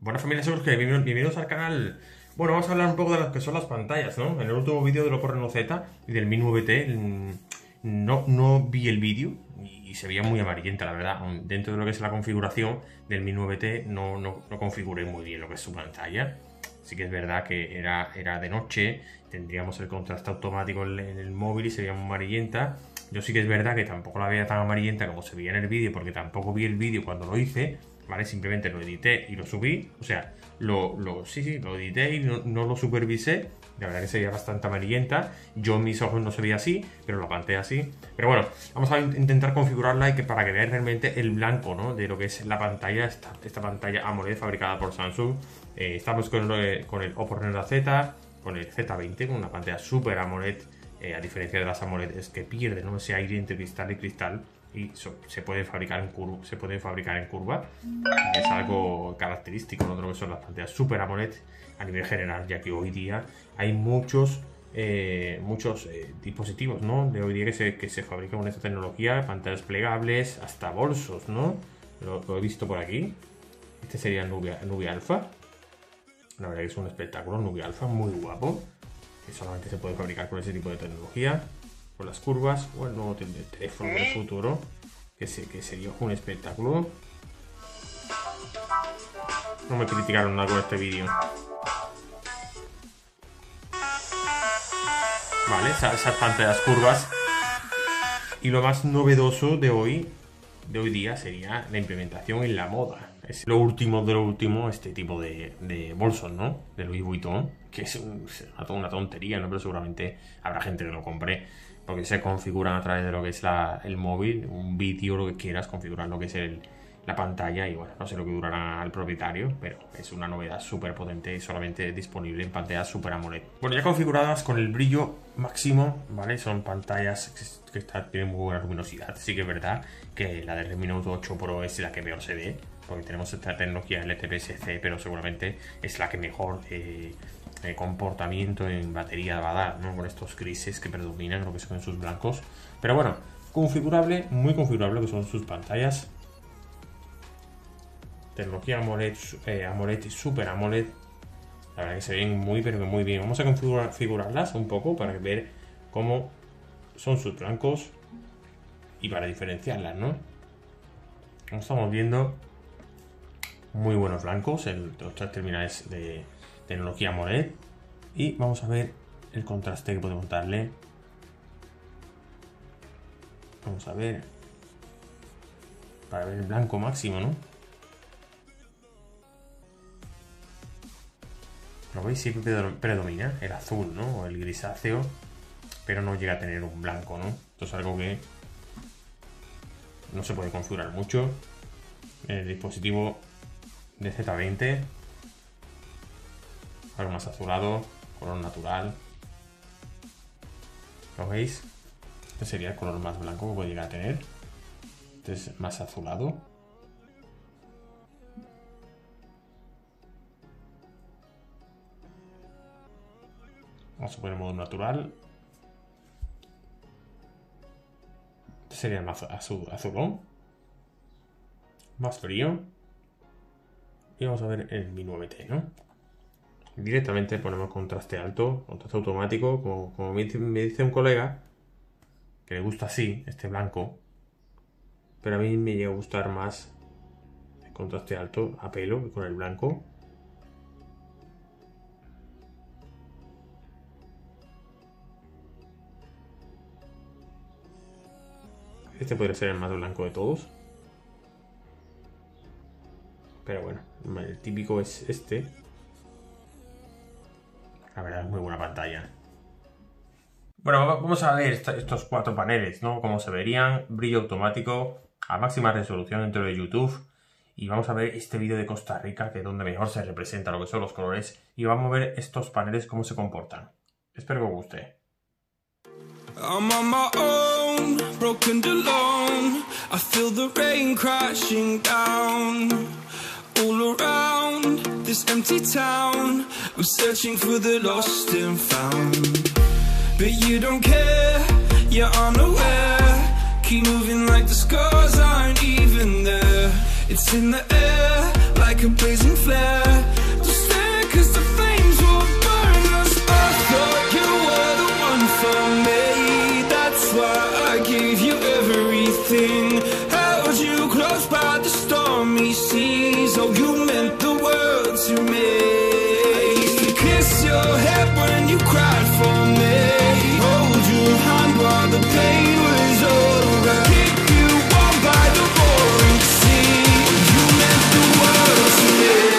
Buenas familias, bienvenidos al canal. Bueno, vamos a hablar un poco de lo que son las pantallas, ¿no? En el último vídeo de Oppo Reno Z y del Mi 9T no vi el vídeo y se veía muy amarillenta, la verdad. Dentro de lo que es la configuración del Mi 9T no configuré muy bien lo que es su pantalla. Sí que es verdad que era de noche, tendríamos el contraste automático en el móvil y se veía muy amarillenta. Yo sí que es verdad que tampoco la veía tan amarillenta como se veía en el vídeo, porque tampoco vi el vídeo cuando lo hice, ¿vale? Simplemente lo edité y lo subí, o sea, lo edité y no lo supervisé. La verdad que se veía bastante amarillenta. Yo en mis ojos no se veía así, pero la pantalla sí. Pero bueno, vamos a intentar configurarla para que veáis realmente el blanco, ¿no? De lo que es la pantalla, esta pantalla AMOLED fabricada por Samsung. Estamos con el Oppo Reno Z, con el Z20, con una pantalla Super AMOLED. A diferencia de las AMOLED, es que pierde, ¿no?, ese aire entre cristal y cristal, y se puede fabricar en curva, es algo característico, ¿no?, de lo que son las pantallas Super AMOLED a nivel general, ya que hoy día hay muchos dispositivos, ¿no?, de hoy día que se fabrican con esta tecnología, pantallas plegables, hasta bolsos, ¿no? Lo he visto por aquí. Este sería el Nubia Alpha. La verdad que es un espectáculo, Nubia Alpha, muy guapo, que solamente se puede fabricar con ese tipo de tecnología, con las curvas, o el nuevo teléfono del futuro, que sería un espectáculo. No me criticaron nada con este vídeo. Vale, esas pantallas curvas. Y lo más novedoso de hoy día sería la implementación en la moda. Es lo último de lo último, este tipo de bolsos, ¿no? De Louis Vuitton, que es una tontería, ¿no? Pero seguramente habrá gente que lo compre, porque se configuran a través de lo que es el móvil, un vídeo, lo que quieras, configurar lo que es la pantalla, y bueno, no sé lo que durará al propietario, pero es una novedad súper potente y solamente disponible en pantallas Super AMOLED. Bueno, ya configuradas con el brillo máximo, ¿vale? Son pantallas que tienen muy buena luminosidad. Sí que es verdad que la del Redmi Note 8 Pro es la que peor se ve, porque tenemos esta tecnología LTPS-C, pero seguramente es la que mejor comportamiento en batería va a dar, ¿no? Con estos grises que predominan, lo que son sus blancos. Pero bueno, configurable, muy configurable, que son sus pantallas. Tecnología AMOLED y Super AMOLED. La verdad que se ven muy, pero muy bien. Vamos a configurarlas un poco para ver cómo son sus blancos y para diferenciarlas, ¿no? Como estamos viendo, muy buenos blancos en los tres terminales de tecnología AMOLED. Y vamos a ver el contraste que podemos darle. Vamos a ver, para ver el blanco máximo, ¿no? ¿Lo veis? Siempre predomina el azul, ¿no? O el grisáceo, pero no llega a tener un blanco, ¿no? Esto es algo que no se puede configurar mucho. El dispositivo de Z20, algo más azulado, color natural. ¿Lo veis? Este sería el color más blanco que puede llegar a tener. Este es más azulado. Vamos a poner modo natural. Este sería el más azulón. Más frío. Y vamos a ver el Mi 9T, ¿no? Directamente ponemos contraste alto, contraste automático, como me dice un colega, que le gusta así, este blanco. Pero a mí me llega a gustar más el contraste alto a pelo que con el blanco. Este podría ser el más blanco de todos. Pero bueno, el típico es este. La verdad es muy buena pantalla. Bueno, vamos a ver estos cuatro paneles, ¿no? Cómo se verían. Brillo automático a máxima resolución dentro de YouTube. Y vamos a ver este vídeo de Costa Rica, que es donde mejor se representa lo que son los colores. Y vamos a ver estos paneles cómo se comportan. Espero que os guste. I'm on my own, broken alone. I feel the rain crashing down all around this empty town. I'm searching for the lost and found, but you don't care, you're unaware. Keep moving like the scars aren't even there. It's in the air like a blazing flare. gave you everything, held you close by the stormy seas. Oh, you meant the world to me. I used to kiss your head when you cried for me, hold your hand while the pain was over, keep you warm by the roaring sea. You meant the world to me.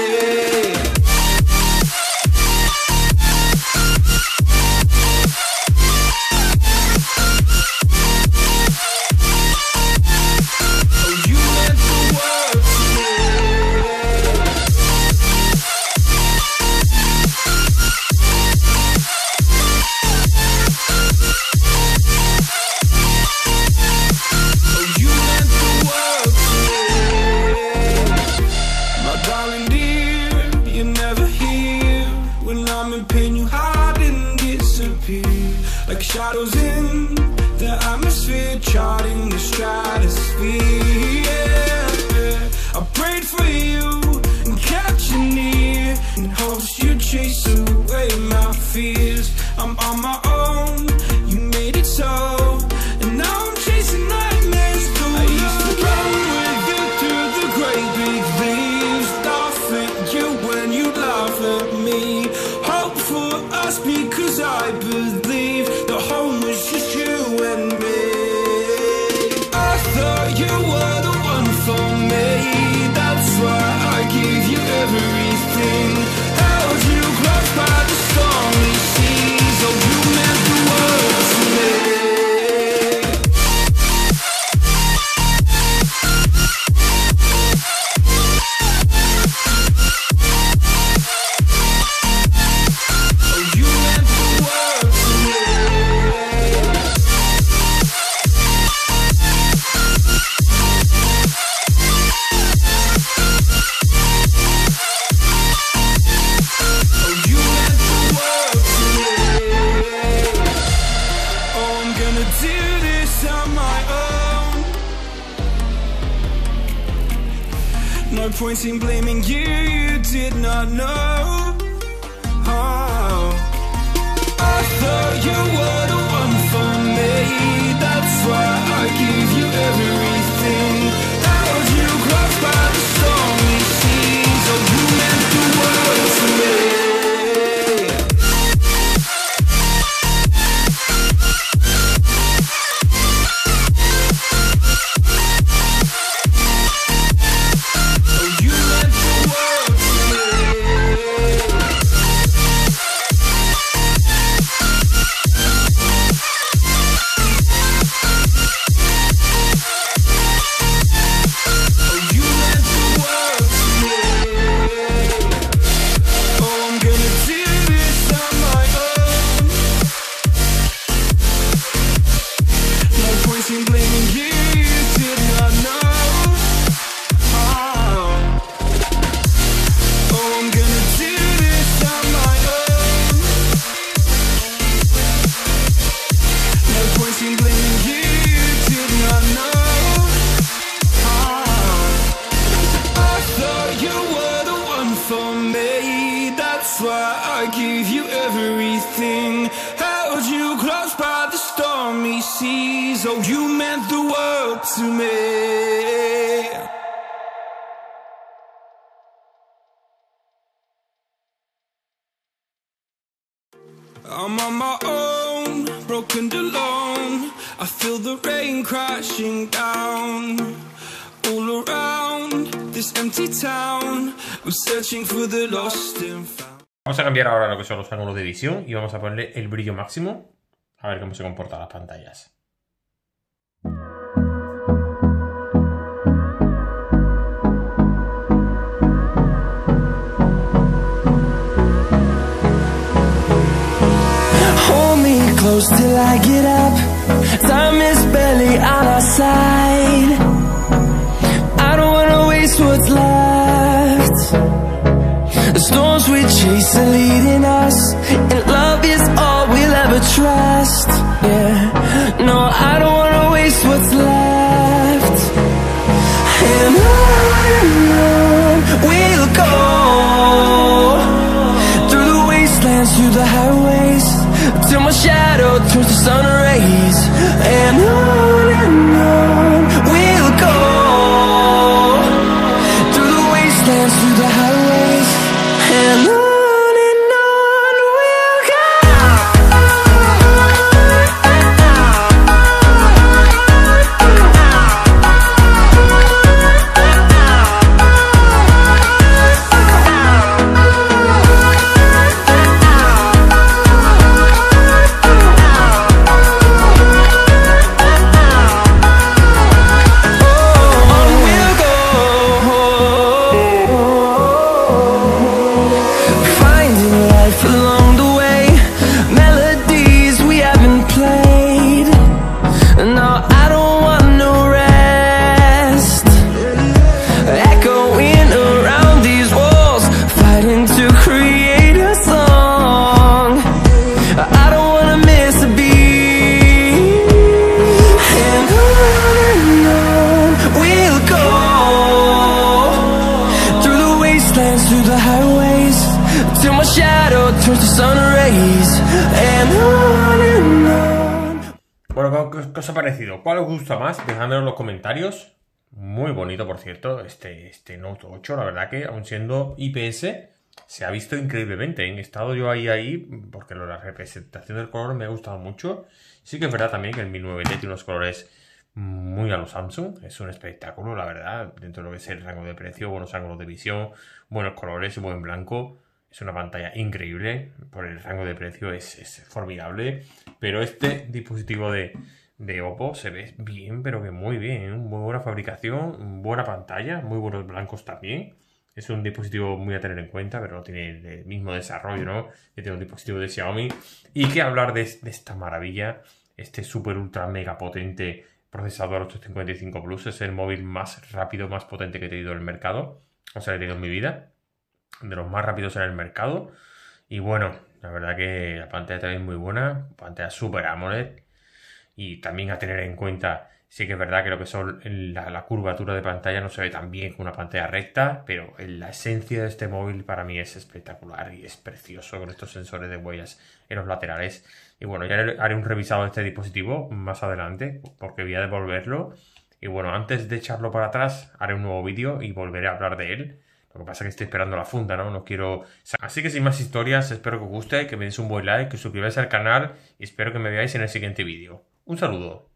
Like shadows in the atmosphere, charting the stratosphere. Yeah. I prayed for you and kept you near, in hopes you'd chase away my fears. I'm on my own, you made it so, and now I'm chasing nightmares through. I used to run with you through the great big leaves, laugh at you when you laugh at me, hope for us because I believe the home was just you and me. I thought you were the one for me, that's why I gave you everything, held you close by the stormy seas. Oh, you meant the world to me. No point in blaming you, you did not know. Oh, I thought you were the one for me, that's why I gave you everything, held you close by the stormy seas. Oh, you meant the world to me. I gave you everything, held you close by the stormy seas. Oh, you meant the world to me. I'm on my own, broken and alone. I feel the rain crashing down all around this empty town. I'm searching for the lost and found. Vamos a cambiar ahora lo que son los ángulos de visión y vamos a ponerle el brillo máximo. A ver cómo se comportan las pantallas. Hold me close till I get up. Time is barely on our side. I don't wanna waste what's left. The storms we chase are leading us, and love is all we'll ever trust. Yeah, no, I don't wanna waste what's left. And on we'll go, through the wastelands, through the highways, till my shadow turns to sun rays. And on turns to sun rays, and on. Bueno, ¿qué os ha parecido? ¿Cuál os gusta más? Dejadmelo en los comentarios. Muy bonito, por cierto, este Note 8, la verdad que, aun siendo IPS, se ha visto increíblemente. He estado yo ahí, porque la representación del color me ha gustado mucho. Sí que es verdad también que el Mi 9T tiene unos colores muy a los Samsung. Es un espectáculo, la verdad, dentro de lo que es el rango de precio, buenos ángulos de visión, buenos colores, buen blanco. Es una pantalla increíble, por el rango de precio es formidable. Pero este dispositivo de Oppo se ve bien, pero que muy bien. Muy buena fabricación, buena pantalla, muy buenos blancos también. Es un dispositivo muy a tener en cuenta, pero no tiene el mismo desarrollo, ¿no? Que tiene un dispositivo de Xiaomi. Y que hablar de esta maravilla, este super ultra mega potente procesador 855 Plus. Es el móvil más rápido, más potente que he tenido en el mercado. O sea, que he tenido en mi vida. De los más rápidos en el mercado. Y bueno, la verdad que la pantalla también es muy buena. Pantalla super AMOLED. Y también a tener en cuenta, sí que es verdad que lo que son la curvatura de pantalla no se ve tan bien como una pantalla recta, pero la esencia de este móvil para mí es espectacular y es precioso con estos sensores de huellas en los laterales. Y bueno, ya haré un revisado de este dispositivo más adelante, porque voy a devolverlo. Y bueno, antes de echarlo para atrás, haré un nuevo vídeo y volveré a hablar de él. Lo que pasa es que estoy esperando la funda, ¿no? No quiero... Así que sin más historias, espero que os guste, que me deis un buen like, que os suscribáis al canal y espero que me veáis en el siguiente vídeo. Un saludo.